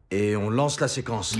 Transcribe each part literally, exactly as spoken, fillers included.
Et on lance la séquence.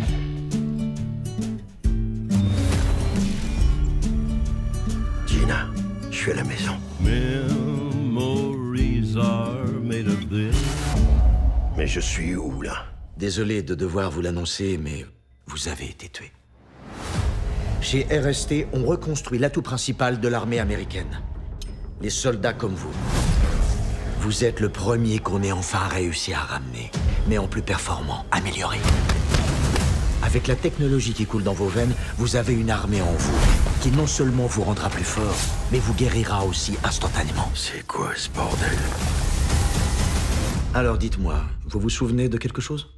Gina, je suis à la maison. Memories are made of this. Mais je suis où, là? Désolé de devoir vous l'annoncer, mais vous avez été tué. Chez R S T, on reconstruit l'atout principal de l'armée américaine. Les soldats comme vous. Vous êtes le premier qu'on ait enfin réussi à ramener, mais en plus performant, amélioré. Avec la technologie qui coule dans vos veines, vous avez une armée en vous, qui non seulement vous rendra plus fort, mais vous guérira aussi instantanément. C'est quoi ce bordel? Alors dites-moi, vous vous souvenez de quelque chose?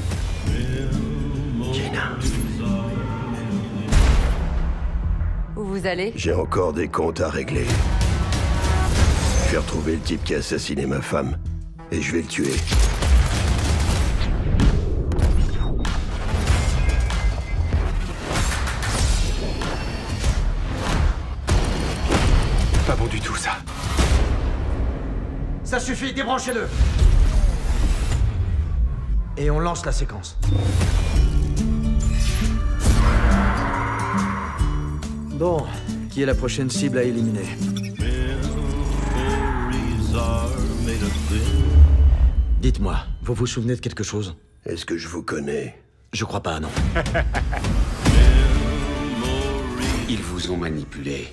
Gina. Où vous allez? J'ai encore des comptes à régler. Je vais retrouver le type qui a assassiné ma femme. Et je vais le tuer. Pas bon du tout, ça. Ça suffit, débranchez-le! Et on lance la séquence. Bon, qui est la prochaine cible à éliminer? Dites-moi, vous vous souvenez de quelque chose? Est-ce que je vous connais? Je crois pas, non. Ils vous ont manipulé.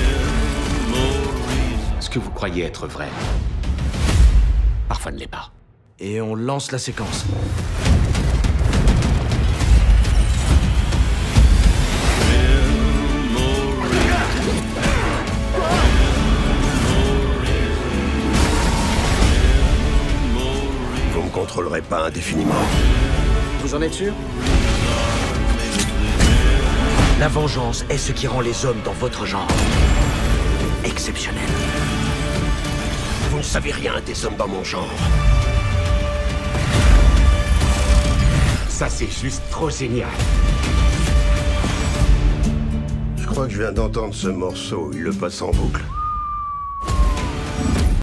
Ce que vous croyez être vrai, parfois ne l'est pas. Et on lance la séquence. Vous me contrôlerez pas indéfiniment. Vous en êtes sûr? La vengeance est ce qui rend les hommes dans votre genre exceptionnels. Vous ne savez rien des hommes dans mon genre. Ça, c'est juste trop génial. Je crois que je viens d'entendre ce morceau. Il le passe en boucle.